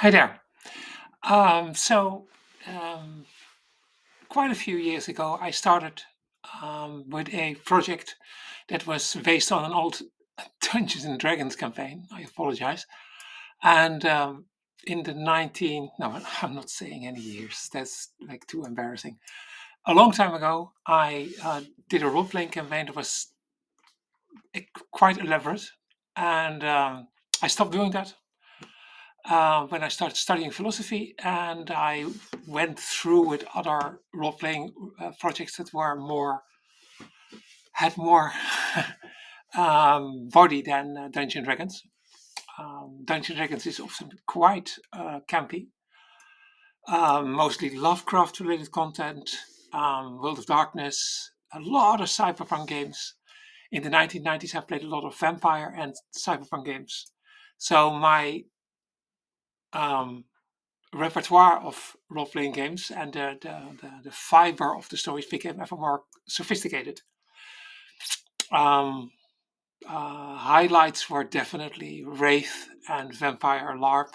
Hi there. So, um, quite a few years ago, I started with a project that was based on an old Dungeons and Dragons campaign. I apologize. And in the 19, no, I'm not saying any years, that's like too embarrassing. A long time ago, I did a role playing campaign that was quite elaborate. And I stopped doing that when I started studying philosophy, and I went through with other role-playing projects that were more had more body than Dungeons and Dragons. Dungeons and Dragons is often quite campy, mostly Lovecraft-related content, World of Darkness, a lot of cyberpunk games. In the 1990s, I played a lot of vampire and cyberpunk games. So my um, repertoire of role-playing games and the fiber of the stories became ever more sophisticated. Um, Highlights were definitely Wraith and Vampire LARP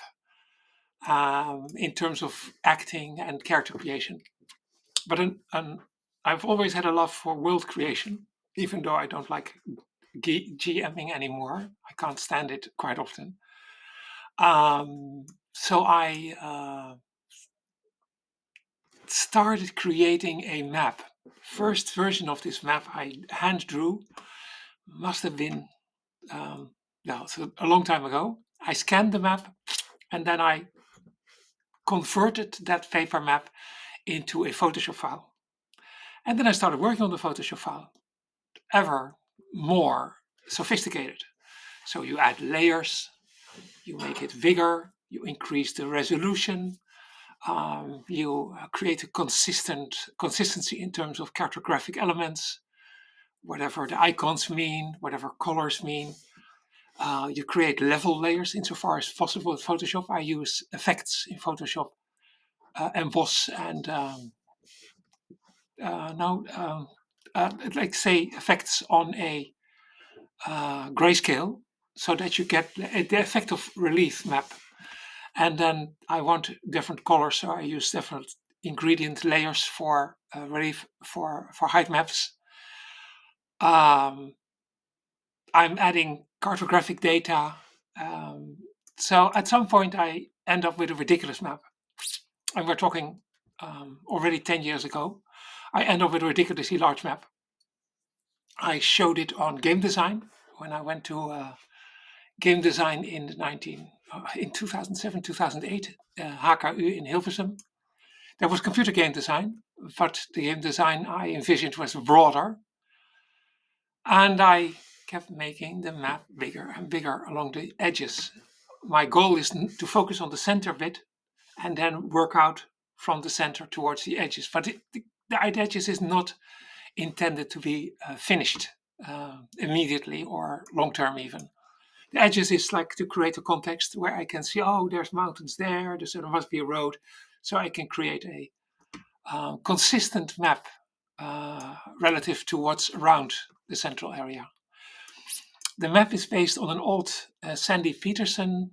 in terms of acting and character creation. But I've always had a love for world creation, even though I don't like GMing anymore. I can't stand it quite often. So I started creating a map. First version of this map I hand drew must have been so a long time ago. I scanned the map and then I converted that paper map into a Photoshop file. And then I started working on the Photoshop file, ever more sophisticated. So you add layers, you make it bigger, you increase the resolution, you create a consistency in terms of cartographic elements, whatever the icons mean, whatever colors mean. You create level layers insofar as possible with Photoshop. I use effects in Photoshop, emboss and no, like say effects on a grayscale, so that you get the effect of relief map. And then I want different colors, so I use different ingredient layers for relief for height maps. Um, I'm adding cartographic data. Um, so at some point, I end up with a ridiculous map. And we're talking already 10 years ago. I end up with a ridiculously large map. I showed it on game design when I went to game design in in 2007, 2008, HKU in Hilversum. There was computer game design, but the game design I envisioned was broader. And I kept making the map bigger and bigger along the edges. My goal is to focus on the center bit and then work out from the center towards the edges. But the edges is not intended to be finished immediately or long term even. The edges is like to create a context where I can see, oh, there's mountains there, so there must be a road. So I can create a consistent map relative to what's around the central area. The map is based on an old Sandy Peterson.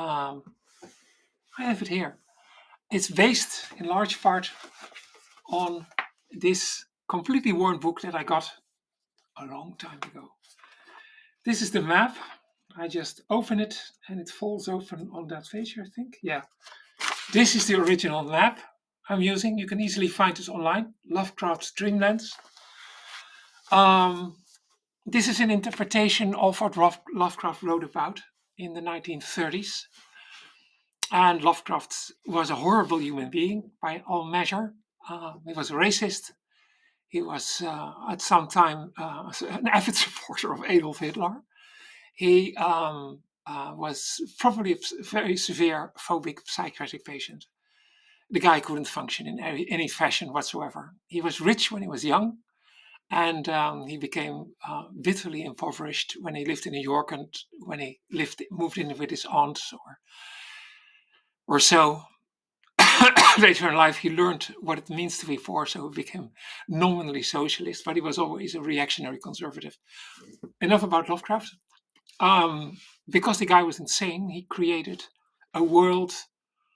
I have it here. It's based in large part on this completely worn book that I got a long time ago. This is the map. I just open it and it falls open on that page, I think. Yeah. This is the original map I'm using. You can easily find this online. Lovecraft's Dreamlands. This is an interpretation of what Lovecraft wrote about in the 1930s. And Lovecraft was a horrible human being by all measure. He was a racist. He was at some time an avid supporter of Adolf Hitler. He was probably a very severe phobic psychiatric patient. The guy couldn't function in any fashion whatsoever. He was rich when he was young, and he became bitterly impoverished when he lived in New York and when he moved in with his aunts or so. Later in life, he learned what it means to be poor, so he became nominally socialist, but he was always a reactionary conservative. Enough about Lovecraft. Because the guy was insane, he created a world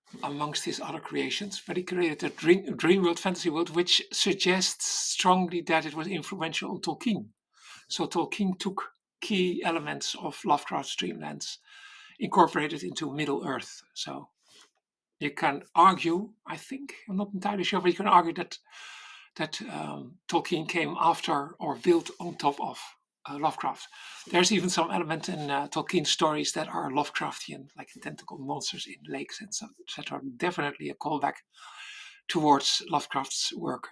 amongst his other creations, but he created a dream world, fantasy world, which suggests strongly that it was influential on Tolkien. So Tolkien took key elements of Lovecraft's Dreamlands, incorporated into Middle Earth. So you can argue, I think, I'm not entirely sure, but you can argue that Tolkien came after or built on top of Lovecraft. There's even some element in Tolkien's stories that are Lovecraftian, like tentacle monsters in lakes and so, etc. Definitely a callback towards Lovecraft's work.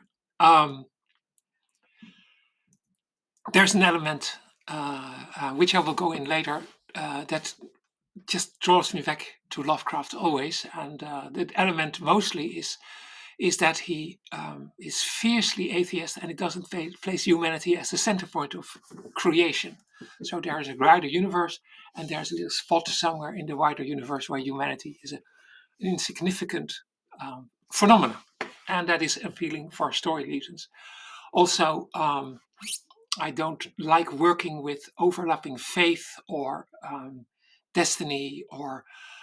There's an element which I will go in later that just draws me back to Lovecraft always, and that element mostly is that he is fiercely atheist and he doesn't place humanity as the center point of creation. So there is a wider universe, and there's a little spot somewhere in the wider universe where humanity is an insignificant phenomenon, and that is appealing for story reasons. Also, I don't like working with overlapping faith or destiny or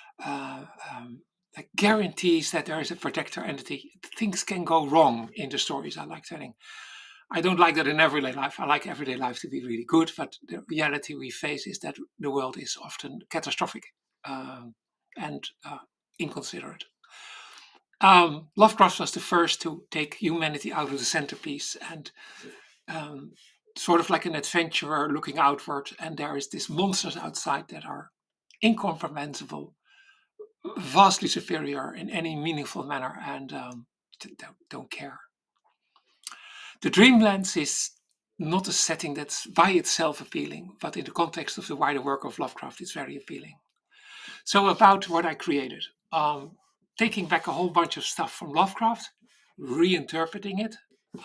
like guarantees that there is a protector entity. Things can go wrong in the stories I like telling. I don't like that in everyday life. I like everyday life to be really good, but the reality we face is that the world is often catastrophic and inconsiderate. Lovecraft was the first to take humanity out of the centerpiece and sort of like an adventurer looking outward, and there is these monsters outside that are incomprehensible, vastly superior in any meaningful manner, and don't care. The Dreamlands is not a setting that's by itself appealing, but in the context of the wider work of Lovecraft, it's very appealing. So about what I created, taking back a whole bunch of stuff from Lovecraft, reinterpreting it,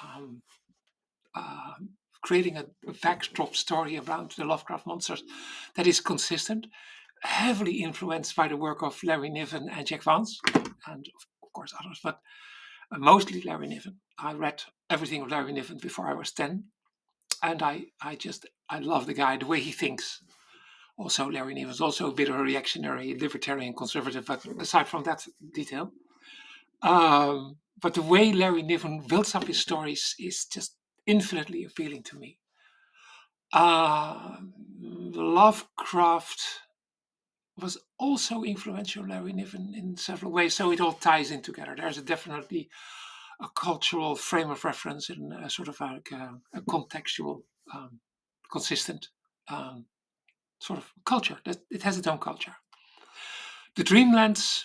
creating a backdrop story around the Lovecraft monsters that is consistent, heavily influenced by the work of Larry Niven and Jack Vance, and of course others, but mostly Larry Niven. I read everything of Larry Niven before I was 10, and I love the guy, the way he thinks. Also, Larry Niven is also a bit of a reactionary, libertarian, conservative, but aside from that detail. But the way Larry Niven builds up his stories is just infinitely appealing to me. Lovecraft was also influential, Larry Niven, in several ways, so it all ties in together. There's definitely a cultural frame of reference and a sort of like a contextual, consistent sort of culture. It has its own culture. The Dreamlands,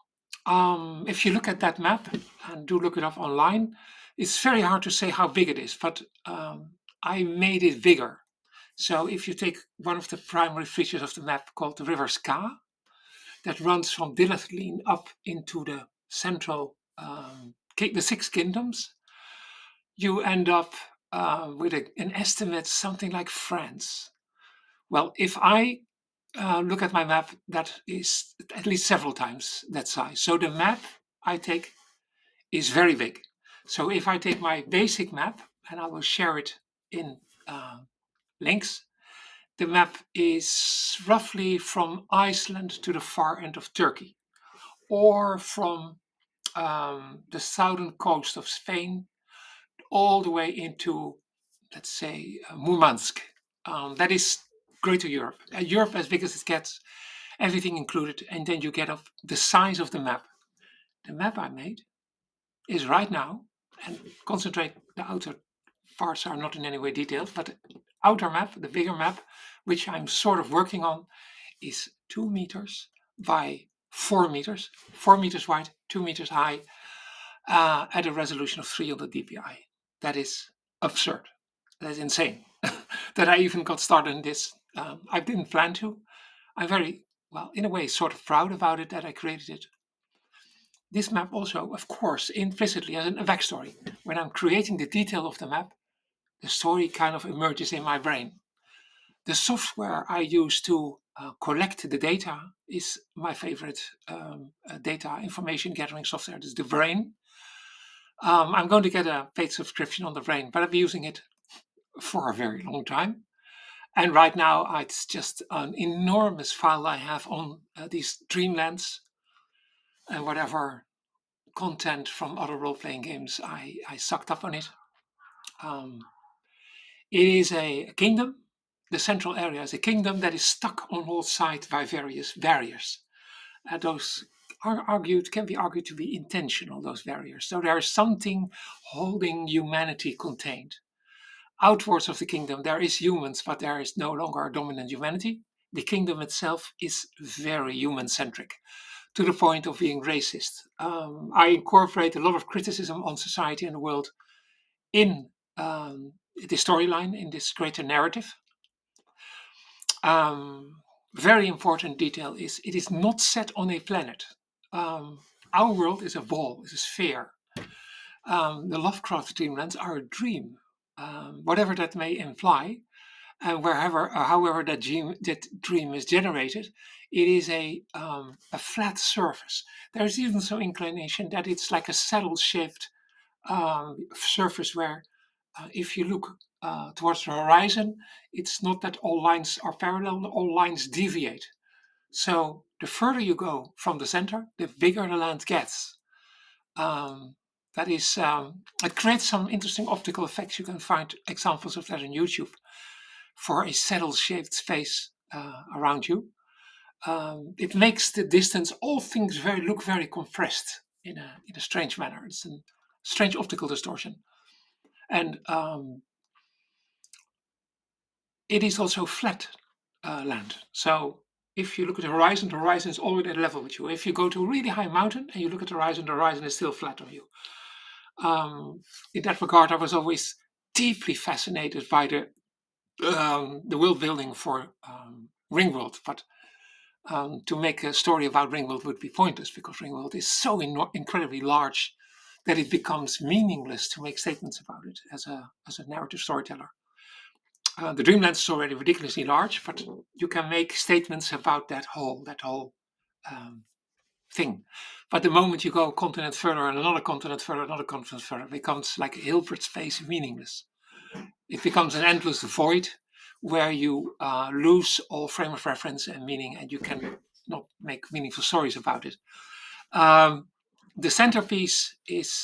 if you look at that map and do look it up online, it's very hard to say how big it is, but I made it bigger. So if you take one of the primary features of the map called the River Ska, that runs from Dilithleen up into the central, the Six Kingdoms, you end up with an estimate something like France. Well, if I look at my map, that is at least several times that size. So the map I take is very big. So if I take my basic map, and I will share it in links, the map is roughly from Iceland to the far end of Turkey, or from the southern coast of Spain all the way into, let's say, Murmansk. That is Greater Europe. Europe as big as it gets, everything included, and then you get up the size of the map. The map I made is right now, and concentrate, the outer parts are not in any way detailed, but the outer map, the bigger map, which I'm sort of working on, is 2 meters by 4 meters, 4 meters wide, 2 meters high, at a resolution of 300 dpi. That is absurd. That is insane. That I even got started in this. I didn't plan to. I'm very, well, in a way, sort of proud about it that I created it. This map also, of course, implicitly has a backstory. When I'm creating the detail of the map, the story kind of emerges in my brain. The software I use to collect the data is my favorite data information gathering software. It's the Brain. I'm going to get a paid subscription on the Brain, but I've been using it for a very long time. And right now, it's just an enormous file I have on these Dreamlands. and whatever content from other role-playing games I sucked up on it. Um, it is a kingdom. The central area is a kingdom that is stuck on all sides by various barriers. Those can be argued to be intentional, those barriers. So there is something holding humanity contained. Outwards of the kingdom, there is humans, but there is no longer a dominant humanity. The kingdom itself is very human-centric, to the point of being racist. I incorporate a lot of criticism on society and the world in the storyline, in this greater narrative. Very important detail is it is not set on a planet. Our world is a ball, is a sphere. The Lovecraft dreamlands are a dream, whatever that may imply, and however that dream is generated, it is a flat surface. There's even some inclination that it's like a saddle-shaped surface where, if you look towards the horizon, it's not that all lines are parallel; all lines deviate. So the further you go from the center, the bigger the land gets. Um, that is, it creates some interesting optical effects. You can find examples of that on YouTube for a saddle-shaped space around you. It makes the distance, all things look very compressed in a strange manner. It's a strange optical distortion, and it is also flat land. So if you look at the horizon is already at level with you. If you go to a really high mountain and you look at the horizon is still flat on you. In that regard, I was always deeply fascinated by the world building for Ringworld, but to make a story about Ringworld would be pointless because Ringworld is so incredibly large that it becomes meaningless to make statements about it as a narrative storyteller. The Dreamlands is already ridiculously large, but you can make statements about that whole thing. But the moment you go a continent further and another continent further, another continent further, it becomes like a Hilbert space, meaningless. It becomes an endless void where you lose all frame of reference and meaning, and you can not make meaningful stories about it. The centerpiece is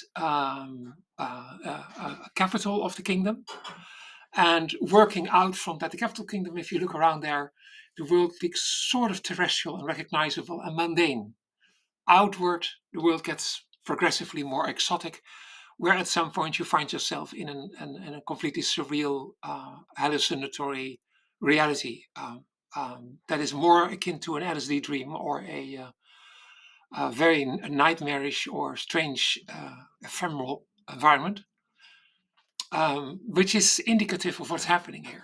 a capital of the kingdom, and working out from that, the capital kingdom, if you look around there, the world looks sort of terrestrial and recognizable and mundane. Outward, the world gets progressively more exotic, where at some point you find yourself in a completely surreal, hallucinatory reality that is more akin to an LSD dream or a very nightmarish or strange, ephemeral environment, which is indicative of what's happening here.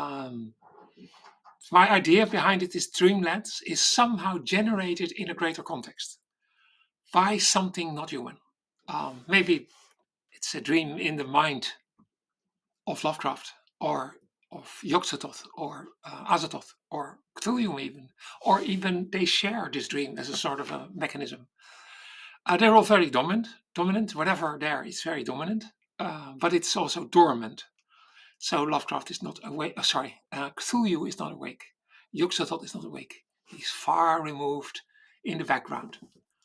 My idea behind it is Dreamlands is somehow generated in a greater context by something not human. Maybe it's a dream in the mind of Lovecraft or of Yog-Sothoth or Azathoth or Cthulhu even, or even they share this dream as a sort of a mechanism. They're all very dominant, whatever there is very dominant, but it's also dormant. So Lovecraft is not awake, Cthulhu is not awake. Yog-Sothoth is not awake. He's far removed in the background.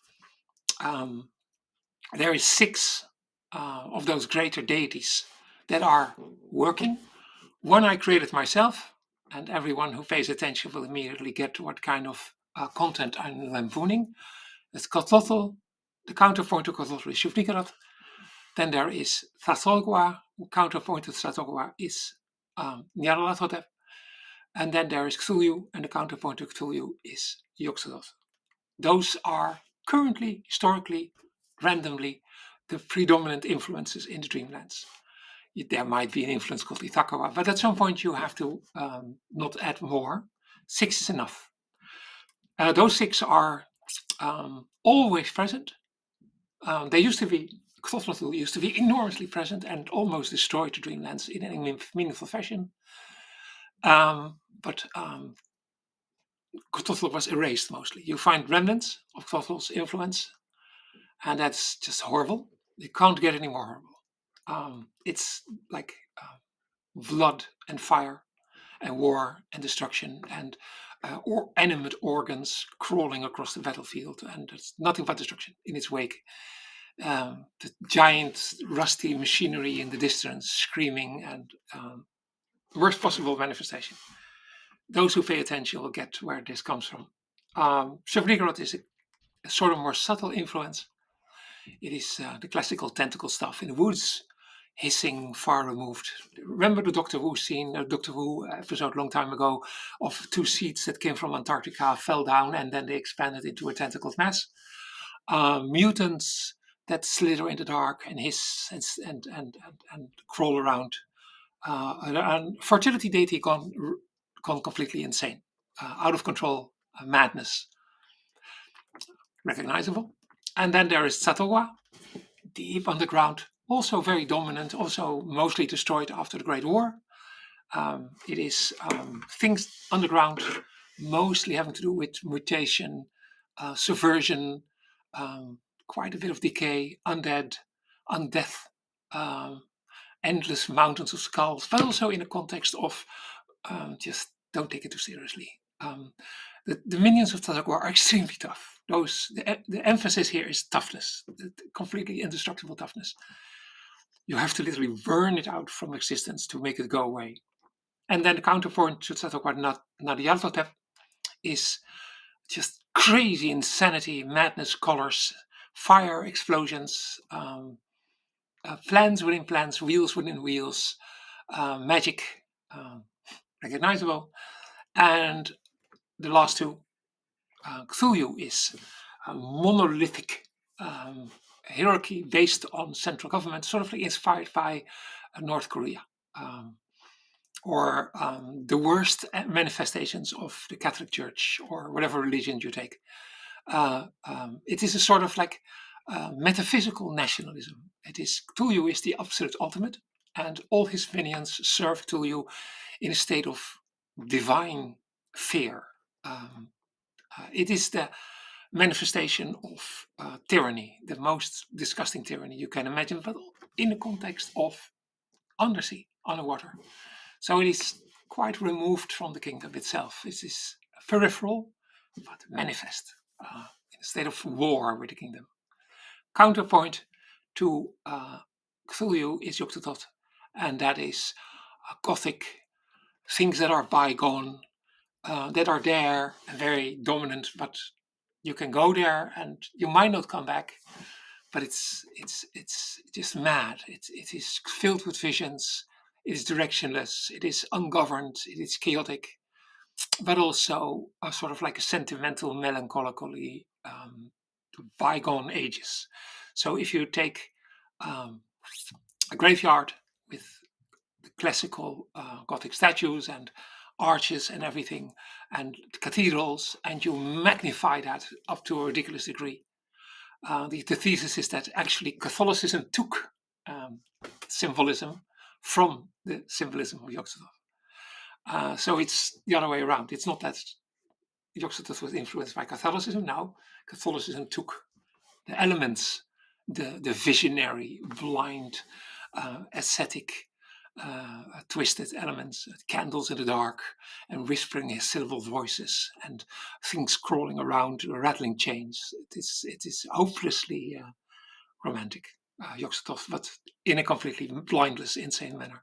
There is 6 of those greater deities that are working. One I created myself, and everyone who pays attention will immediately get to what kind of content I'm lampooning. It's Xlotl, the counterpoint to Xlotl is Shub-Niggurath. Then there is Thathogwa, counterpoint to Thathogwa is Nyarlathotep. And then there is Cthulhu, and the counterpoint to Cthulhu is Yog-Sothoth. Those are currently, historically, randomly, the predominant influences in the Dreamlands. There might be an influence called Ithakawa, but at some point you have to not add more. 6 is enough. Those 6 are always present. They used to be, Xlotl used to be enormously present and almost destroyed the Dreamlands in any meaningful fashion. But Xlotl was erased mostly. You find remnants of Xlotl's influence, and that's just horrible. You can't get any more horrible. It's like blood and fire and war and destruction and or animate organs crawling across the battlefield, and it's nothing but destruction in its wake. The giant rusty machinery in the distance screaming, and worst possible manifestation. Those who pay attention will get where this comes from. Sovnigorod is a sort of more subtle influence. It is the classical tentacle stuff in the woods, hissing, far removed. Remember the Doctor Who scene, Doctor Who episode a long time ago, of two seeds that came from Antarctica, fell down, and then they expanded into a tentacled mass? Mutants that slither in the dark and hiss and crawl around. And fertility deity gone completely insane, out of control, madness, recognizable. And then there is Satolwa, deep underground, also very dominant, also mostly destroyed after the Great War. It is things underground, mostly having to do with mutation, subversion, quite a bit of decay, undead, undeath, endless mountains of skulls, but also in a context of just don't take it too seriously. The minions of Tadakwa are extremely tough. The emphasis here is toughness, completely indestructible toughness. You have to literally burn it out from existence to make it go away. And then the counterpoint to Tadakwa Nadialtotep is just crazy insanity, madness, colors, fire, explosions, plans within plans, wheels within wheels, magic, recognizable. And the last two, Cthulhu is a monolithic hierarchy based on central government, sort of like inspired by North Korea, or the worst manifestations of the Catholic Church, or whatever religion you take. It is a sort of like metaphysical nationalism. Cthulhu is the absolute ultimate, and all his minions serve Cthulhu in a state of divine fear. It is the manifestation of tyranny, the most disgusting tyranny you can imagine, but in the context of undersea, underwater. So it is quite removed from the kingdom itself. It is peripheral, but manifest, in a state of war with the kingdom. Counterpoint to Cthulhu is Yog-Sothoth, and that is Gothic, things that are bygone, that are there and very dominant, but you can go there and you might not come back. But it's just mad. It is filled with visions. It is directionless. It is ungoverned. It is chaotic, but also a sort of like a sentimental melancholy to bygone ages. So if you take a graveyard with the classical Gothic statues and arches and everything, and cathedrals, and you magnify that up to a ridiculous degree. The thesis is that actually Catholicism took symbolism from the symbolism of Yog-Sothoth. So it's the other way around. It's not that Yog-Sothoth was influenced by Catholicism. No, Catholicism took the elements, the visionary, blind, ascetic, twisted elements, candles in the dark, and whispering syllable voices, and things crawling around, rattling chains. It is hopelessly romantic, Yog-Sothoth, but in a completely blindless, insane manner.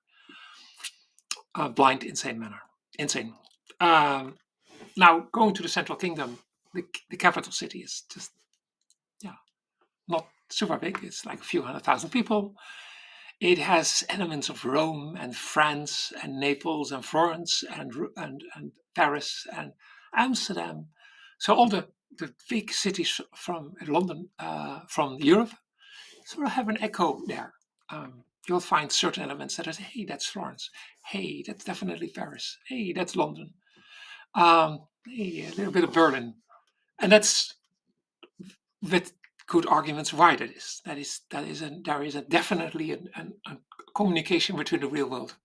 Insane. Now, going to the Central Kingdom, the capital city is just, not super big. It's like a few 100,000 people. It has elements of Rome and France and Naples and Florence and Paris and Amsterdam. So all the big cities from London, from Europe, sort of have an echo there. You'll find certain elements that are, hey, that's Florence. Hey, that's definitely Paris. Hey, that's London. Hey, a little bit of Berlin. And that's with good arguments why that is. There is definitely a communication between the real world.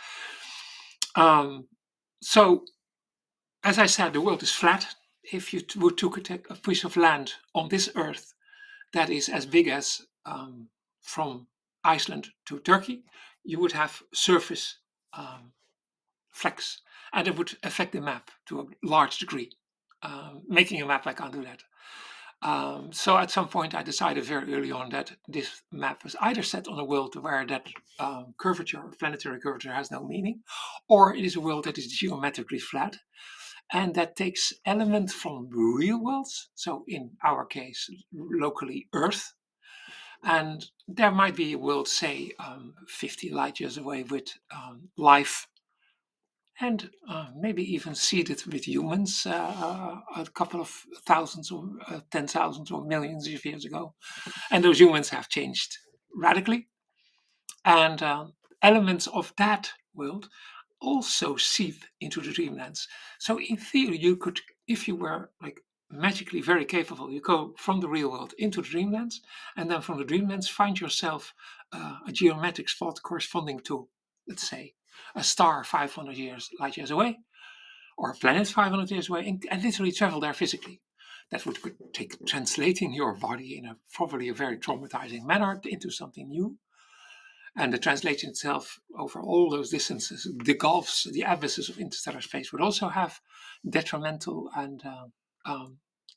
So, as I said, the world is flat. If you would take a piece of land on this earth that is as big as from Iceland to Turkey, you would have surface flecks. and it would affect the map to a large degree. Making a map, I can't do that. So at some point, I decided very early on that this map was either set on a world where that curvature, planetary curvature, has no meaning, or it is a world that is geometrically flat and that takes elements from real worlds. So in our case, locally Earth, and there might be a world, say, 50 light years away with life and maybe even seeded with humans a couple of thousands or 10,000 or millions of years ago. And those humans have changed radically. And elements of that world also seep into the Dreamlands. So in theory, you could, if you were like magically very capable, you go from the real world into the Dreamlands, and then from the Dreamlands find yourself a geometric spot corresponding to, let's say, a star 500 light years away, or a planet 500 years away, and literally travel there physically. That would take translating your body in a probably a very traumatizing manner into something new. And the translation itself over all those distances, the gulfs, the abysses of interstellar space would also have detrimental and um,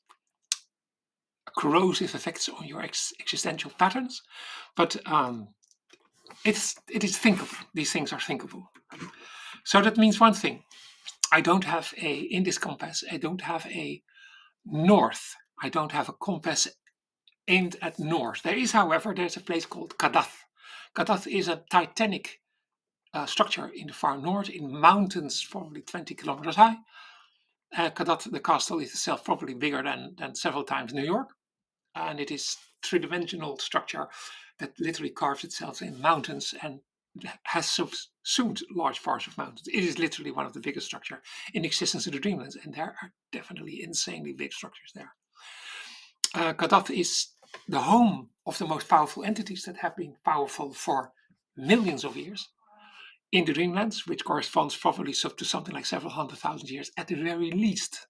corrosive effects on your existential patterns. But it is thinkable. These things are thinkable. So that means one thing. I don't have in this compass, I don't have a north. I don't have a compass aimed at north. There is, however, there's a place called Kadath. Kadath is a titanic structure in the far north, in mountains probably 20 kilometers high. Kadath, the castle itself, probably bigger than several times New York. And it is three-dimensional structure that literally carves itself in mountains and has subsumed large parts of mountains. It is literally one of the biggest structures in existence in the Dreamlands, and there are definitely insanely big structures there. Kadath is the home of the most powerful entities that have been powerful for millions of years in the Dreamlands, which corresponds probably to something like several 100,000 years at the very least.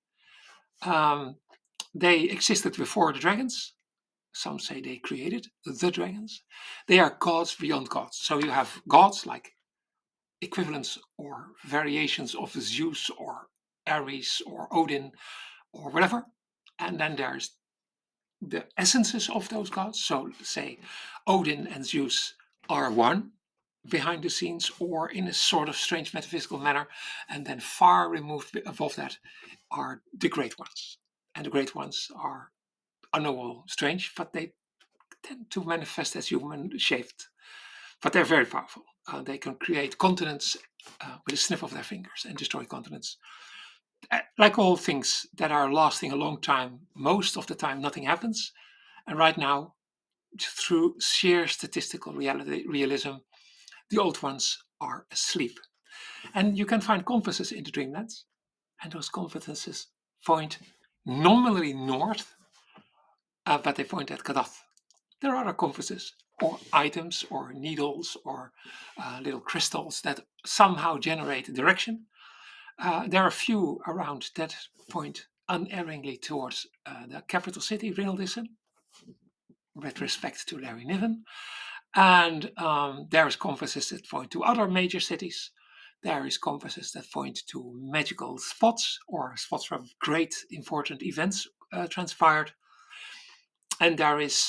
They existed before the dragons. Some say they created the dragons. They are gods beyond gods. So you have gods like equivalents or variations of Zeus or Ares or Odin or whatever. And then there's the essences of those gods. So say Odin and Zeus are one behind the scenes or in a sort of strange metaphysical manner. And then far removed above that are the great ones. And the great ones are unknowable, strange, but they tend to manifest as human shaped. But they're very powerful. They can create continents with a snip of their fingers and destroy continents. Like all things that are lasting a long time, most of the time nothing happens. And right now, through sheer statistical realism, the old ones are asleep. And you can find compasses in the Dreamlands, and those compasses point nominally north, but they point at Kadath. There are other compasses or items or needles or little crystals that somehow generate direction. There are a few around that point unerringly towards the capital city, Rinaldison, with respect to Larry Niven. And there's compasses that point to other major cities. There is compasses that point to magical spots or spots where great important events transpired. And there is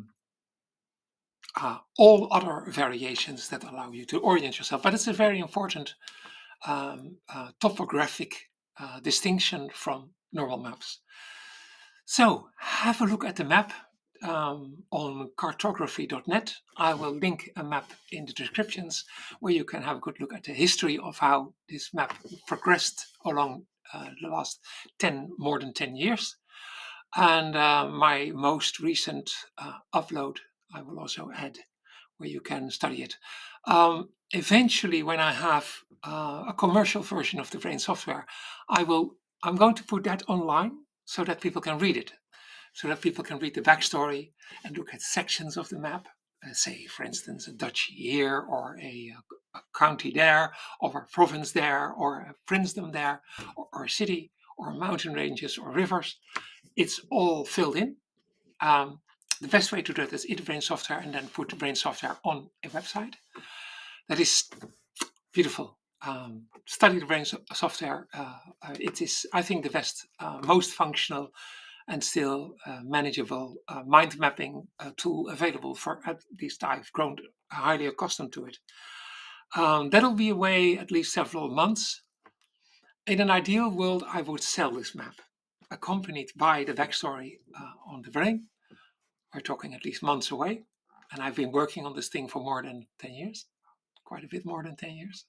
all other variations that allow you to orient yourself. But it's a very important topographic distinction from normal maps. So have a look at the map on cartography.net. I will link a map in the descriptions where you can have a good look at the history of how this map progressed along the last more than 10 years. And my most recent upload I will also add where you can study it. Eventually, when I have a commercial version of the Brain software, I'm going to put that online so that people can read it, so that people can read the backstory and look at sections of the map. Say, for instance, a duchy here, or a county there, or a province there, or a princedom there, or a city, or mountain ranges, or rivers. It's all filled in. The best way to do it is eat the Brain software and then put the Brain software on a website. That is beautiful. study the brain software. It is, I think, the best, most functional and still manageable mind mapping tool available, for at least I've grown highly accustomed to it. That'll be away at least several months. In an ideal world, I would sell this map, accompanied by the backstory on the brain. We're talking at least months away, and I've been working on this thing for more than 10 years, quite a bit more than 10 years.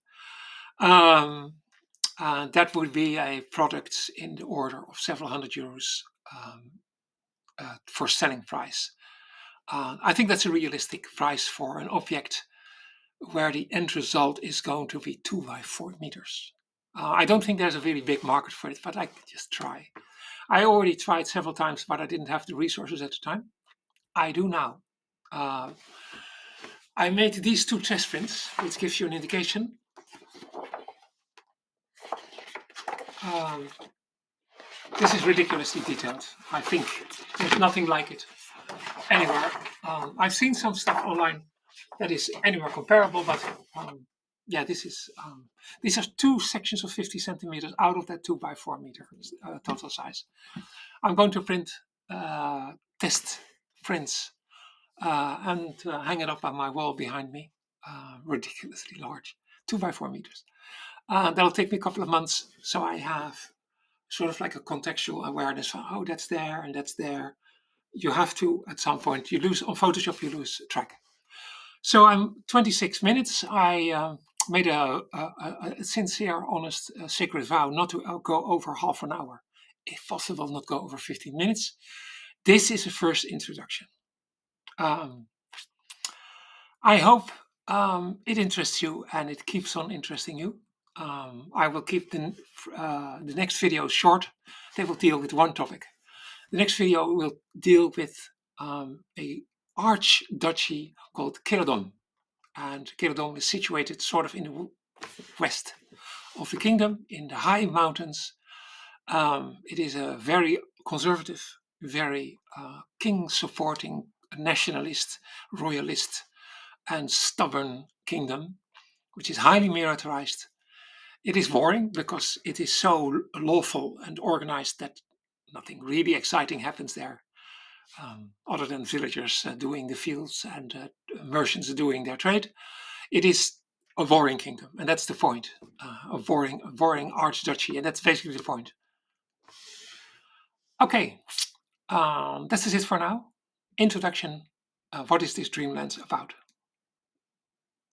That would be a product in the order of several hundred euros for selling price. I think that's a realistic price for an object where the end result is going to be 2 by 4 meters. I don't think there's a really big market for it, but I could just try. I already tried several times, but I didn't have the resources at the time. I do now. I made these 2 test prints, which gives you an indication. This is ridiculously detailed. I think there's nothing like it anywhere. I've seen some stuff online that is anywhere comparable, but yeah, these are 2 sections of 50 centimeters out of that 2 by 4 meter total size. I'm going to print test prints and hang it up on my wall behind me. Ridiculously large, 2 by 4 meters. That'll take me a couple of months, so I have sort of like a contextual awareness for, oh, that's there and that's there. You have to, at some point, you lose on Photoshop, you lose track. So I'm 26 minutes. I made a sincere, honest, sacred vow not to go over half an hour. If possible, not go over 15 minutes. This is a first introduction. I hope it interests you and it keeps on interesting you. I will keep the next video short. They will deal with one topic. The next video will deal with a archduchy called Celadon. And Celadon is situated sort of in the west of the kingdom, in the high mountains. It is a very conservative, very king-supporting, nationalist, royalist, and stubborn kingdom, which is highly militarized. It is boring because it is so lawful and organized that nothing really exciting happens there, other than villagers doing the fields and merchants doing their trade. It is a boring kingdom, and that's the point. A boring archduchy, and that's basically the point. Okay, that's it for now. Introduction. What is this Dreamlands about?